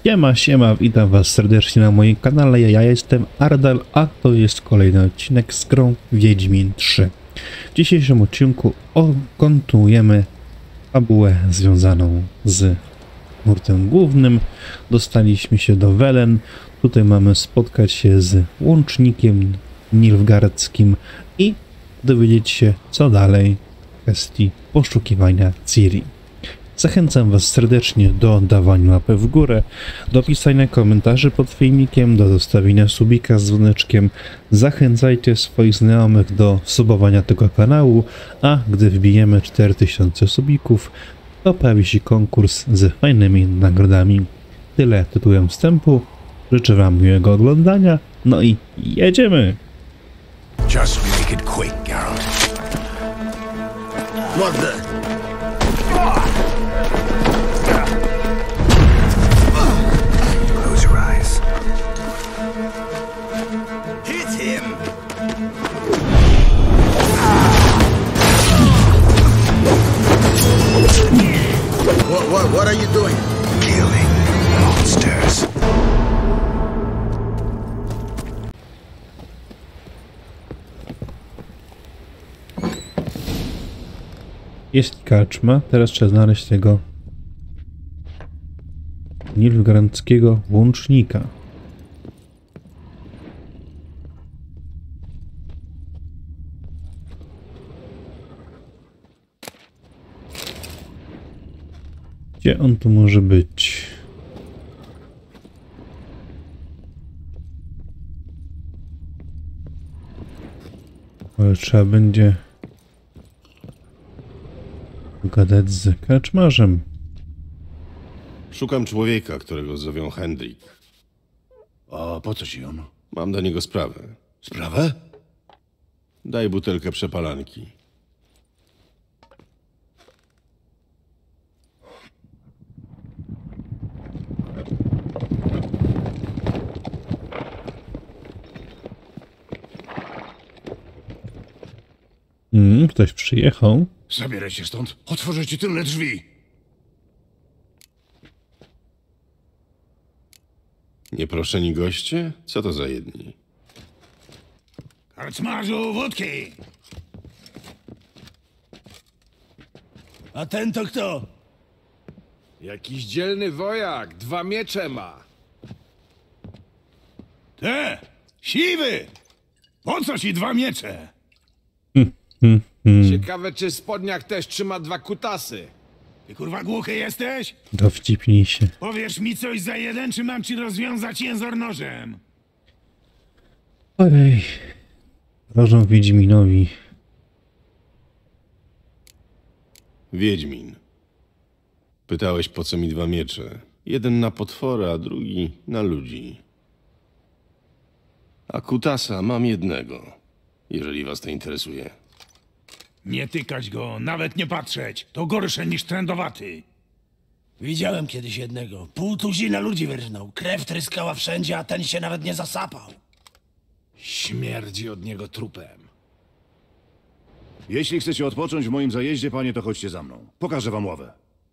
Siema, witam was serdecznie na moim kanale, ja jestem Ardal, a to jest kolejny odcinek z grą Wiedźmin 3. W dzisiejszym odcinku kontynuujemy fabułę związaną z nurtem głównym. Dostaliśmy się do Welen, tutaj mamy spotkać się z łącznikiem nilfgaardzkim i dowiedzieć się, co dalej w kwestii poszukiwania Ciri. Zachęcam was serdecznie do dawania łapy w górę, do pisania komentarzy pod filmikiem, do zostawienia subika z dzwoneczkiem. Zachęcajcie swoich znajomych do subowania tego kanału, a gdy wbijemy 4000 subików, to pojawi się konkurs z fajnymi nagrodami. Tyle tytułem wstępu. Życzę wam miłego oglądania, no i jedziemy! Just make it quick, Geralt. What the? Close your eyes. Hit him! What are you doing? Killing monsters. Jest karczma, teraz trzeba znaleźć tego nilfgaardzkiego łącznika. Gdzie on tu może być? Ale trzeba będzie pogadać z karczmarzem. Szukam człowieka, którego zowią Hendrik. A po co ci on? Mam do niego sprawę. Sprawę? Daj butelkę przepalanki. Ktoś przyjechał. Zabieraj się stąd. Otworzę ci tylne drzwi. Nieproszeni goście? Co to za jedni? Karczmarzu, wódki! A ten to kto? Jakiś dzielny wojak, 2 miecze ma. Te! Siwy! Po co ci 2 miecze? Ciekawe, czy w spodniach też trzyma 2 kutasy. Ty kurwa głuchy jesteś? Dowcipnij się. Powiesz mi coś za 1, czy mam ci rozwiązać język nożem? Ojej. Grożą Wiedźminowi. Wiedźmin. Pytałeś, po co mi 2 miecze. Jeden na potwora, a drugi na ludzi. A kutasa mam jednego, jeżeli was to interesuje. Nie tykać go, nawet nie patrzeć. To gorsze niż trędowaty. Widziałem kiedyś jednego. 500 ludzi wyrżnął. Krew tryskała wszędzie, a ten się nawet nie zasapał. Śmierdzi od niego trupem. Jeśli chcecie odpocząć w moim zajeździe, panie, to chodźcie za mną. Pokażę wam ławę.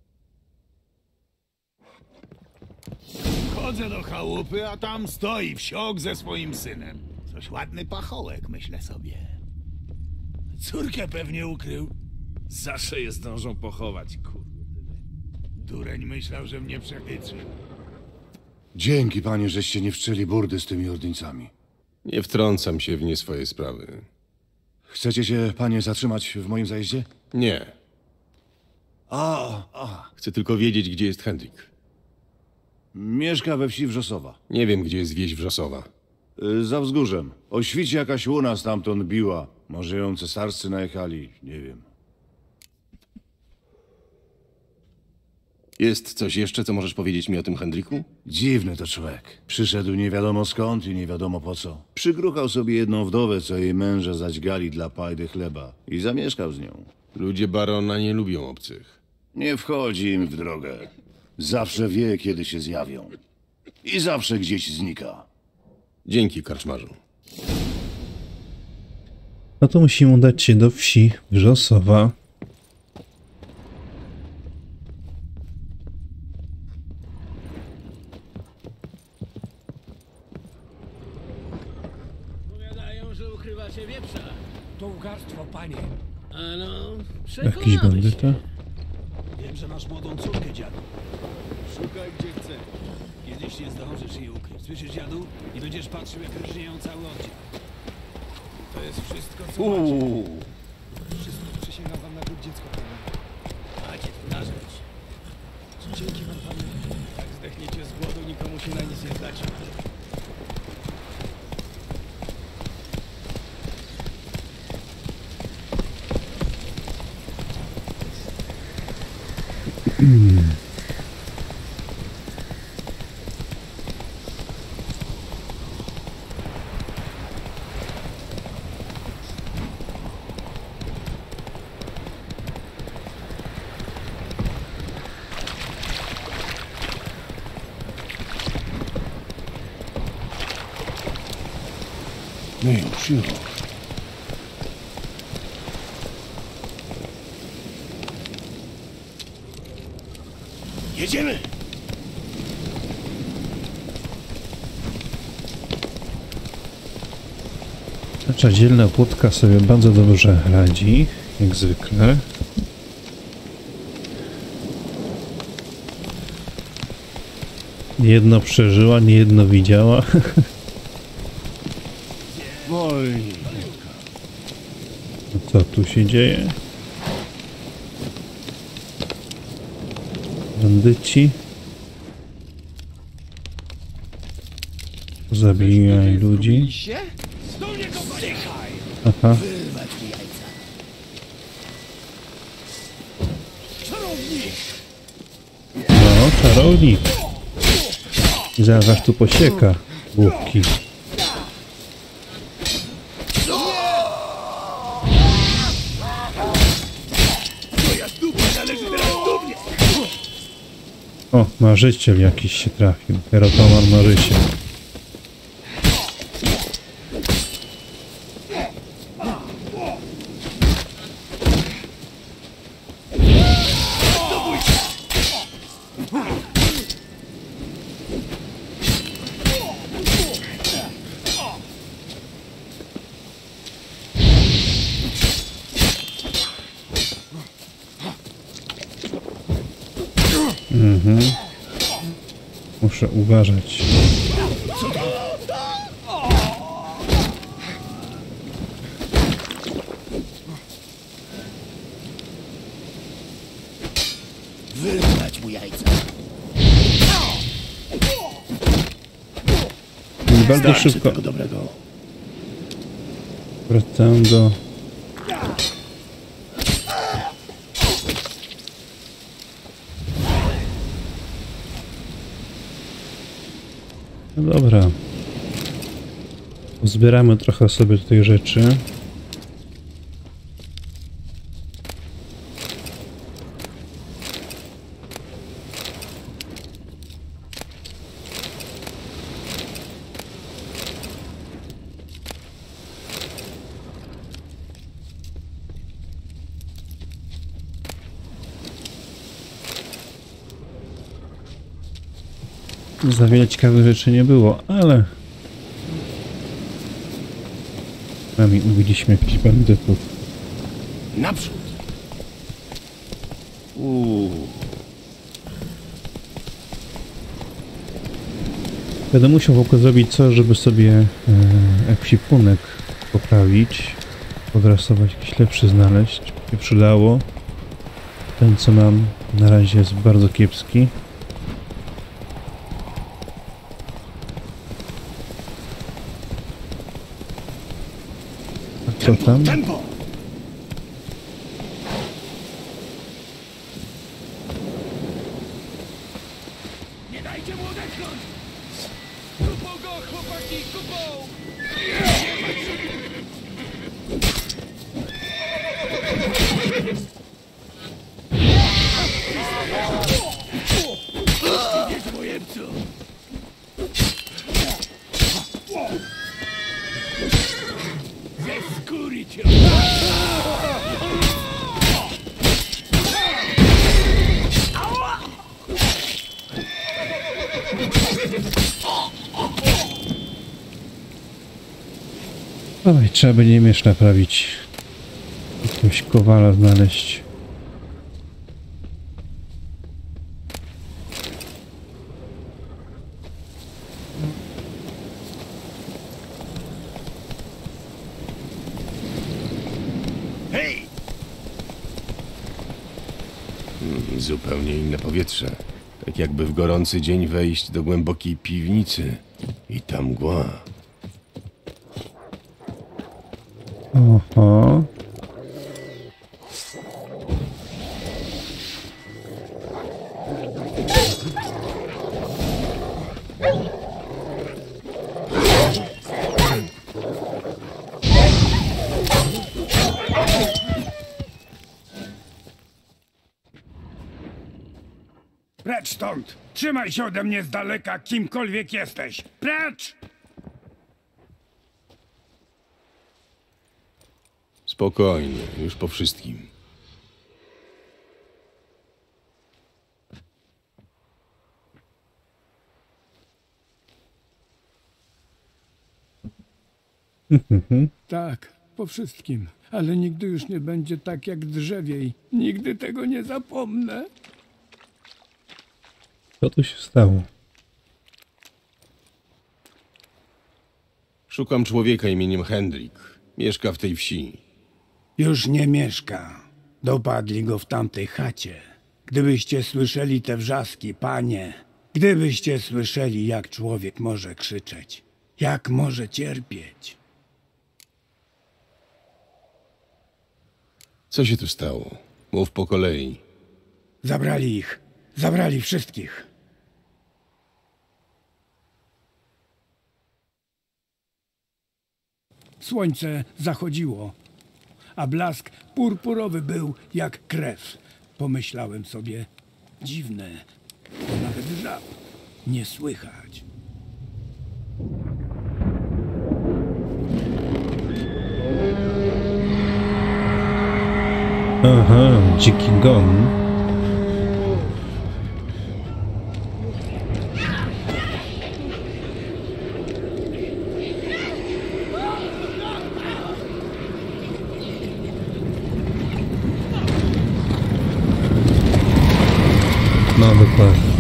Chodzę do chałupy, a tam stoi wsiok ze swoim synem. Coś ładny pachołek, myślę sobie. Córkę pewnie ukrył. Zawsze je zdążą pochować, kurde. Dureń myślał, że mnie przechytrzył. Dzięki, panie, żeście nie wszczęli burdy z tymi ordyńcami. Nie wtrącam się w nie swoje sprawy. Chcecie się, panie, zatrzymać w moim zajeździe? Nie. Chcę tylko wiedzieć, gdzie jest Hendrik. Mieszka we wsi Wrzosowa. Nie wiem, gdzie jest wieś Wrzosowa. Za wzgórzem. O świcie jakaś łuna stamtąd biła. Może ją cesarscy najechali, nie wiem. Jest coś jeszcze, co możesz powiedzieć mi o tym Hendriku? Dziwny to człowiek. Przyszedł nie wiadomo skąd i nie wiadomo po co. Przygruchał sobie jedną wdowę, co jej męża zaćgali dla pajdy chleba. I zamieszkał z nią. Ludzie barona nie lubią obcych. Nie wchodzi im w drogę. Zawsze wie, kiedy się zjawią. I zawsze gdzieś znika. Dzięki, karczmarzu. No to musimy udać się do wsi Wrzosowa. ukrywacie wieprza? To ugarstwo, panie. A no, Jakiś bandyta? Wiem, że masz młodą córkę, dziadu. Szukaj gdzie chcesz. Kiedyś nie zdążysz jej ukryć. Słyszysz, dziadu? I będziesz patrzył, jak rżnieją cały oddział. To jest wszystko, co macie. Wszystko przysięgam wam na grób dziecko. macie tu narzeć. Dzięki wam, panie. Jak zdechniecie z głodu, nikomu się na nic nie zdacie. No już. Jedziemy! Nasza dzielna płotka sobie bardzo dobrze radzi, jak zwykle. Niejedno przeżyła, niejedno widziała. No co tu się dzieje? Bandyci. Zabijali ludzi. Aha. No, czarownik. I zaraz tu posieka głupki. O, marzyciel jakiś się trafił. Erotomar marzyciel. Muszę uważać. Wyrwać mu jajca. I bardzo szybko wracam do... No dobra. Zbieramy trochę sobie tutaj rzeczy. Za wiele ciekawych rzeczy nie było, ale nami ubiliśmy jakichś bandytów. Naprzód! Będę musiał w ogóle zrobić coś, żeby sobie ekwipunek poprawić, podrasować, jakiś lepszy znaleźć. By się przydało. Ten, co mam na razie, jest bardzo kiepski. A co tam? Tempo! Nie dajcie mu odetchnąć! Kupą go, chłopaki, kupą! Wiedźmojemcu! Ze skóry cię! Oj, trzeba będzie miecz naprawić. Jakiegoś kowala znaleźć. Hej! Zupełnie inne powietrze. Tak jakby w gorący dzień wejść do głębokiej piwnicy. I ta mgła. Oho. Precz stąd! Trzymaj się ode mnie z daleka, kimkolwiek jesteś! Precz! Spokojnie, już po wszystkim. Tak, po wszystkim. Ale nigdy już nie będzie tak jak drzewiej. Nigdy tego nie zapomnę. Co tu się stało? Szukam człowieka imieniem Hendrik. Mieszka w tej wsi. Już nie mieszka. Dopadli go w tamtej chacie. Gdybyście słyszeli te wrzaski, panie, gdybyście słyszeli, jak człowiek może krzyczeć, jak może cierpieć. Co się tu stało? Mów po kolei. Zabrali ich. Zabrali wszystkich. Słońce zachodziło, a blask purpurowy był jak krew. Pomyślałem sobie, dziwne, bo nawet żab nie słychać. Aha, dziki gon. No dokładnie.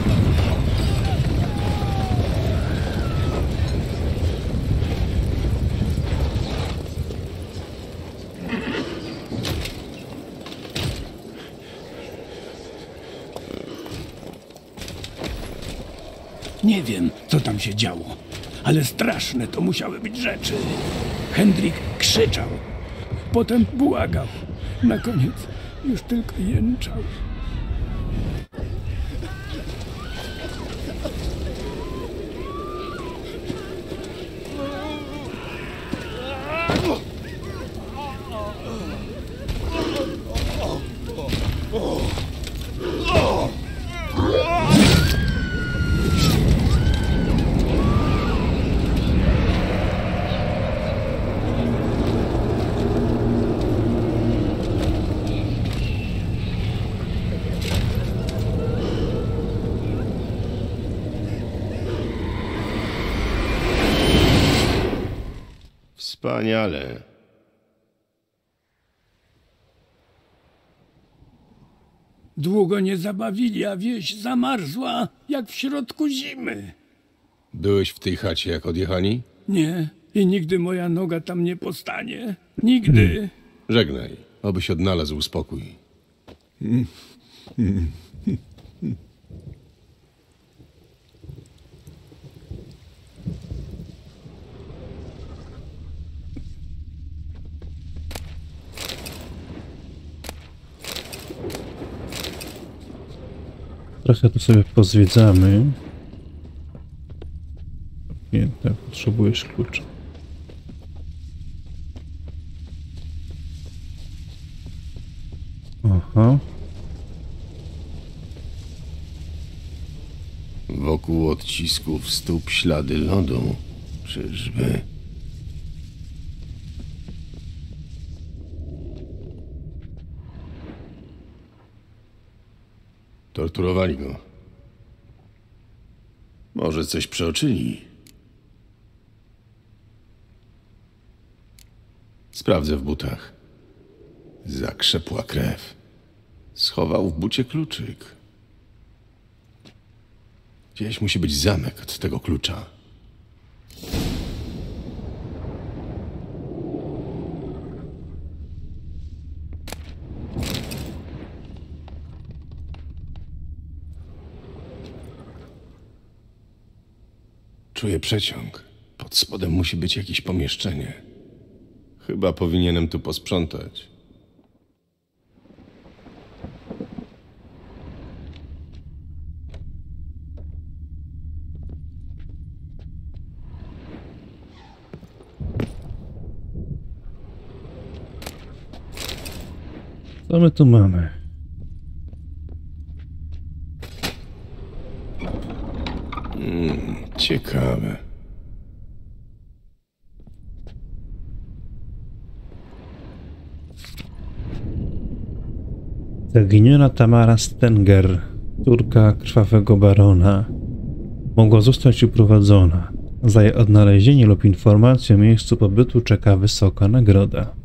Nie wiem, co tam się działo, ale straszne to musiały być rzeczy. Hendrik krzyczał, potem błagał. Na koniec już tylko jęczał. Wspaniale. Długo nie zabawili, a wieś zamarzła jak w środku zimy. Byłeś w tej chacie, jak odjechali? Nie, i nigdy moja noga tam nie postanie. Nigdy. Żegnaj, obyś odnalazł spokój. Trochę tu sobie pozwiedzamy. Nie, tak, potrzebujesz klucza. Aha. Wokół odcisków stóp ślady lodu. Czyżby? Torturowali go. Może coś przeoczyli? Sprawdzę w butach. Zakrzepła krew. Schował w bucie kluczyk. Gdzieś musi być zamek od tego klucza. Czuję przeciąg. Pod spodem musi być jakieś pomieszczenie. Chyba powinienem tu posprzątać. Co my tu mamy? Ciekawe. Zaginiona Tamara Stenger, córka krwawego barona, mogła zostać uprowadzona. Za jej odnalezienie lub informację o miejscu pobytu czeka wysoka nagroda.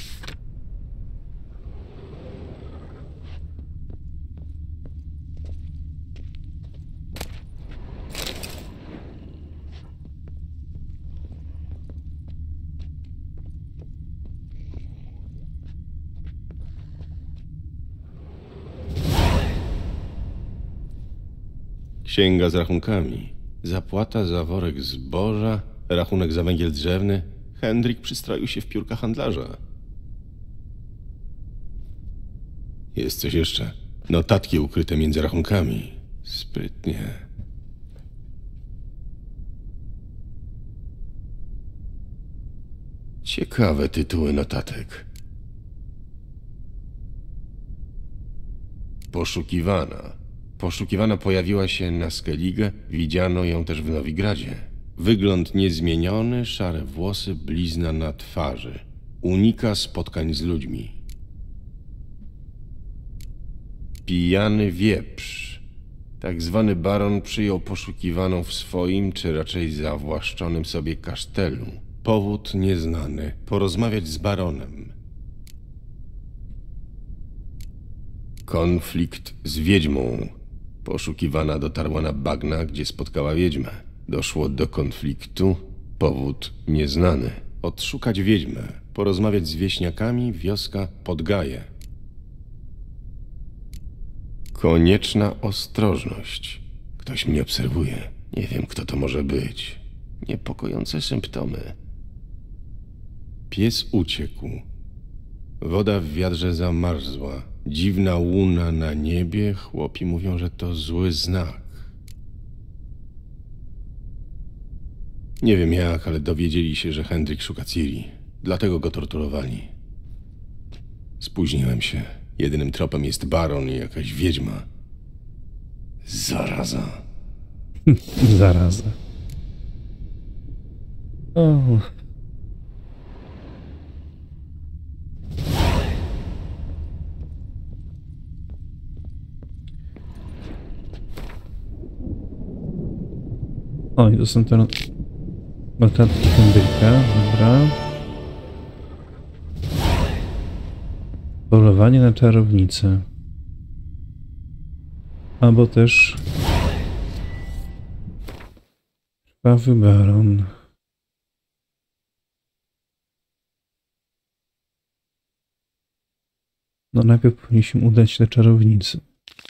Księga z rachunkami. Zapłata za worek zboża, rachunek za węgiel drzewny. Hendrik przystroił się w piórka handlarza. Jest coś jeszcze. Notatki ukryte między rachunkami. Sprytnie. Ciekawe tytuły notatek. Poszukiwana. Poszukiwana pojawiła się na Skellige, widziano ją też w Nowigradzie. Wygląd niezmieniony, szare włosy, blizna na twarzy. Unika spotkań z ludźmi. Pijany wieprz. Tak zwany baron przyjął poszukiwaną w swoim, czy raczej zawłaszczonym sobie kasztelu. Powód nieznany. Porozmawiać z baronem. Konflikt z wiedźmą. Poszukiwana dotarła na bagna, gdzie spotkała wiedźmę. Doszło do konfliktu. Powód nieznany. Odszukać wiedźmę. Porozmawiać z wieśniakami. Wioska Podgaje. Konieczna ostrożność. Ktoś mnie obserwuje. Nie wiem, kto to może być. Niepokojące symptomy. Pies uciekł. Woda w wiadrze zamarzła. Dziwna łuna na niebie. Chłopi mówią, że to zły znak. Nie wiem jak, ale dowiedzieli się, że Hendrik szuka Ciri. Dlatego go torturowali. Spóźniłem się. Jedynym tropem jest baron i jakaś wiedźma. Zaraza. Zaraza. O. O, i to są te notatki Hendrika, dobra. Polowanie na czarownicę. Albo też krwawy baron. No najpierw powinniśmy udać się do czarownicy.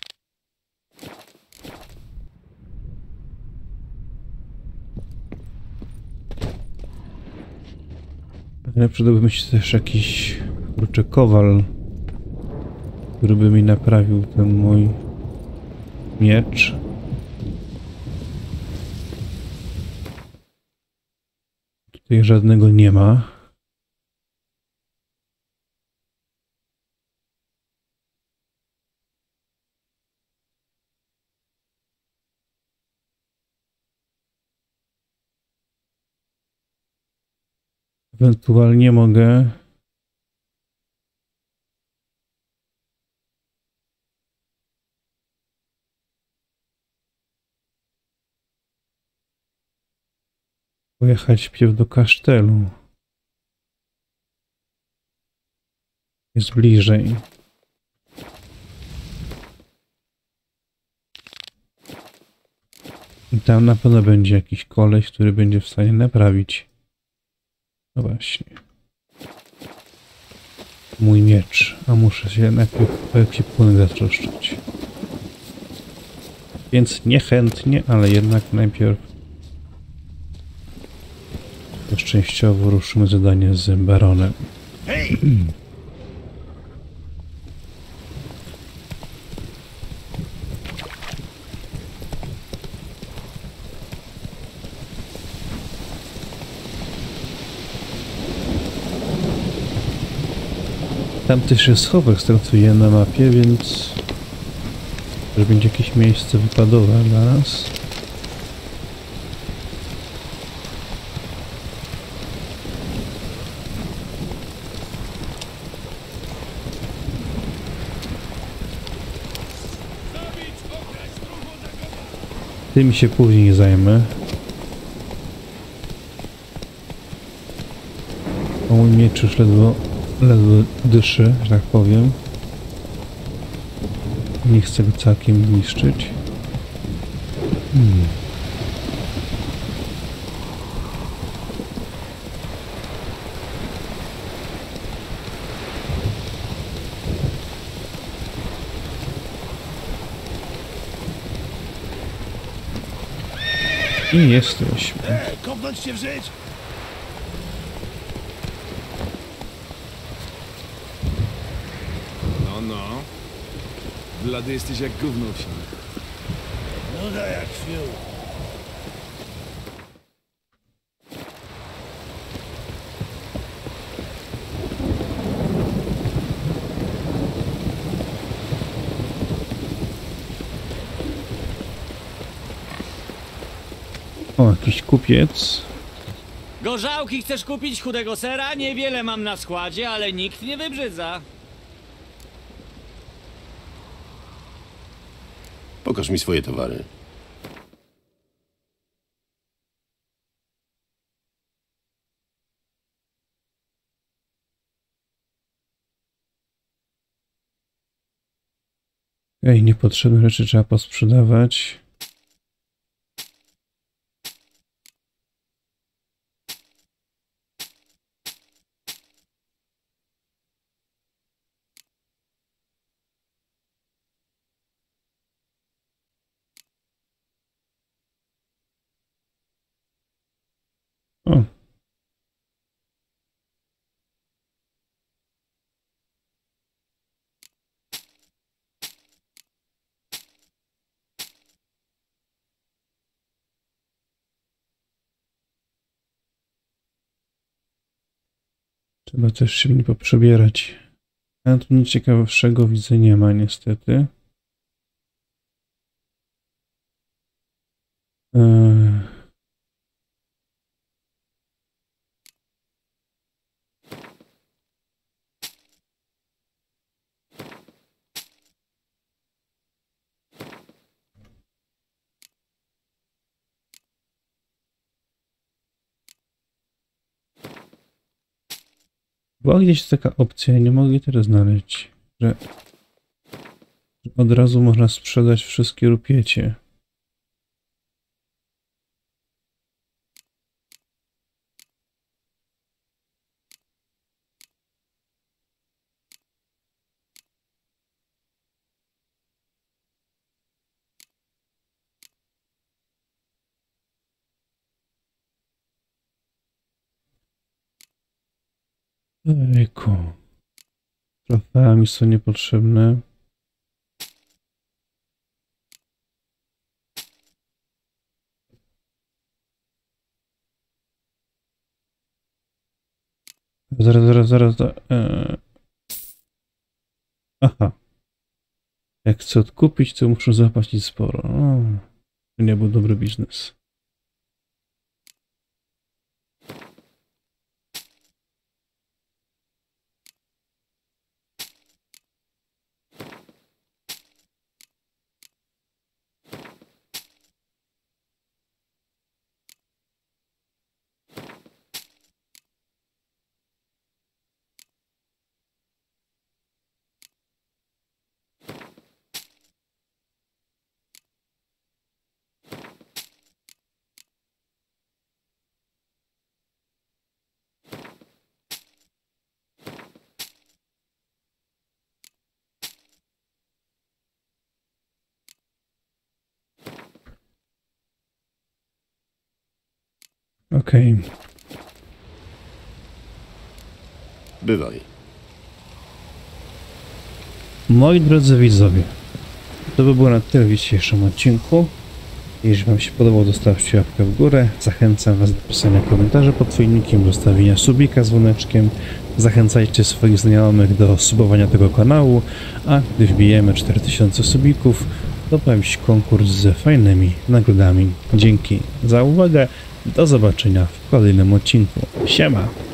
Ale przydałby mi się też jakiś kurczę kowal, który by mi naprawił ten mój miecz. Tutaj żadnego nie ma. Ewentualnie mogę pojechać wpierw do kasztelu. Jest bliżej. I tam na pewno będzie jakiś koleś, który będzie w stanie naprawić. No właśnie. Mój miecz. A muszę się najpierw o ekwipunek zatroszczyć. Więc niechętnie, ale jednak najpierw szczęściowo ruszymy zadanie z baronem. Tam też jest schowek startuje na mapie, więc że będzie jakieś miejsce wypadowe dla nas. Tym się później zajmę. O, mój miecz już ledwo dyszy, że tak powiem. Nie chcę go całkiem niszczyć. I jesteśmy. Kopnąć cię w żyć! No. Blady jesteś jak gówno wsi. Nuda jak fiu. O, jakiś kupiec. Gorzałki chcesz kupić chudego sera? Niewiele mam na składzie, ale nikt nie wybrzydza. Pokaż mi swoje towary. Ej, niepotrzebne rzeczy trzeba posprzedawać. O. Trzeba też się nie poprzebierać. A tu nic ciekawszego widzę nie ma niestety. Była gdzieś taka opcja, nie mogę jej teraz znaleźć, że od razu można sprzedać wszystkie rupiecie. Ejku. Trofea mi są niepotrzebne. Zaraz. Aha. Jak chcę odkupić, to muszę zapłacić sporo. O, to nie był dobry biznes. Okej. Bywaj. Moi drodzy widzowie, to by było na tyle w dzisiejszym odcinku. Jeśli wam się podobało, zostawcie łapkę w górę. Zachęcam was do pisania komentarzy pod filmikiem, zostawienia subika z dzwoneczkiem. Zachęcajcie swoich znajomych do subowania tego kanału, a gdy wbijemy 4000 subików, to pojawi się konkurs z fajnymi nagrodami. Dzięki za uwagę. Do zobaczenia w kolejnym odcinku. Siema!